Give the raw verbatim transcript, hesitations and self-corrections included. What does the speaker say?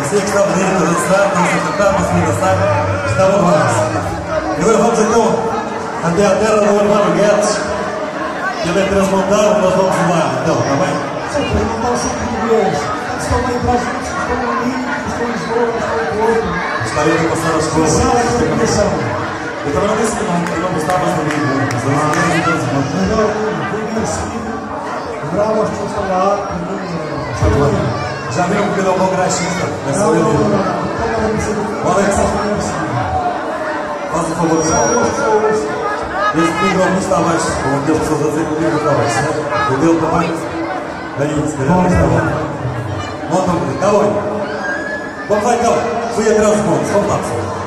Você que está bonito a dançar, estamos a cantar, mas a dançar, está bom demais. E agora vamos então até a terra do Armando Guedes, que ele é transmontado, nós vamos lá, então, está bem? Sempre, não está sempre português. Estão bem para as gente, estão ali, estão em Lisboa, estão em Porto. Gostaria de passar as coisas. Eu também não disse que não, que não gostava de mim, mas eu não tenho todos os montes. Agora, vem a seguir, bravo, as pessoas estão lá, já viram que ele é um bom graxista? Não, não, não, não, não. Alex, faz o favor de falar. Este microfone está abaixo, como aquelas pessoas a dizer que o microfone está abaixo, né? O dele também. Daí, se calhar, está bom. Monta um bocadinho, está bom. Vamos lá então, fui atrás dos pontos, vamos lá pessoal.